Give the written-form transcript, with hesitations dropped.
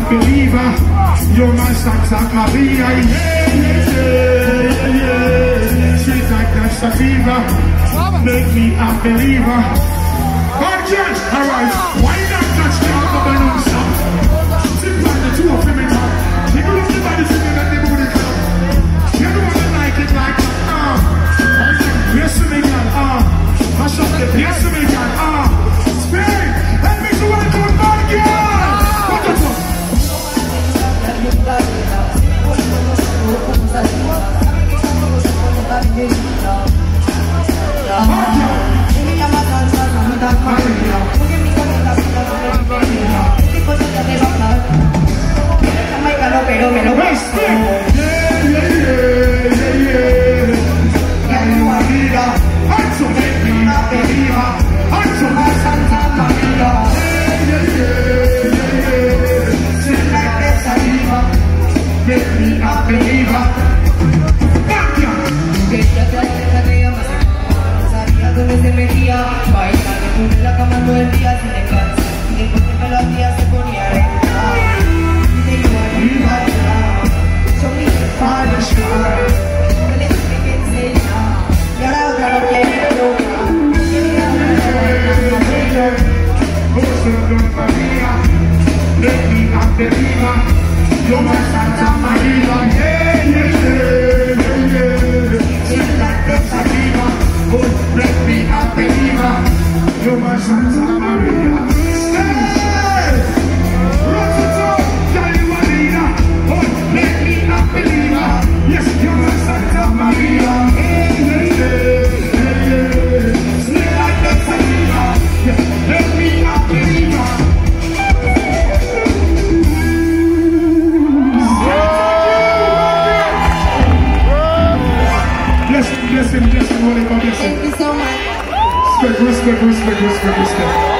believer. You're my Santa Maria. Sweet like that sativa. Make me a believer. God judge, alright. Why not touch the balloon sound? Seems like the two of them in top. You know somebody singing at the booty club. You know what I like it like yes, me God, mash up the yes, me God, Spain, let me see what I call bad girl. What the fuck? Pero me lo ves. You're my Santa Maria, Sweet like the sativa, oh, let me a believer. You're my Santa Maria. Hey! Rototo, tell you a leader, oh, let me a believer. Yes, you're my Santa Maria. Sweet like the sativa, yes, let me a believer. Bless him, Holy God, bless him. Thank you so much. Respect.